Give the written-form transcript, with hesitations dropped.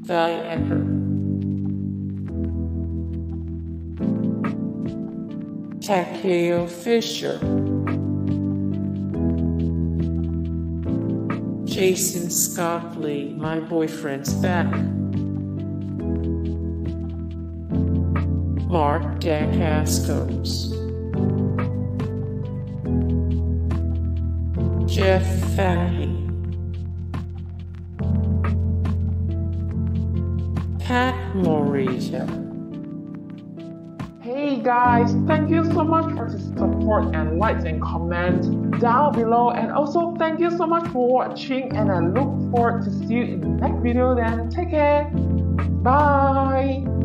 Diana, Takeo Fisher, Jason Scott Lee, my boyfriend's back, Mark Dacascos, Jeff Fahey, Pat Morita. Hey guys, thank you so much for the support and likes and comments down below, and also thank you so much for watching, and I look forward to see you in the next video. Then take care, bye.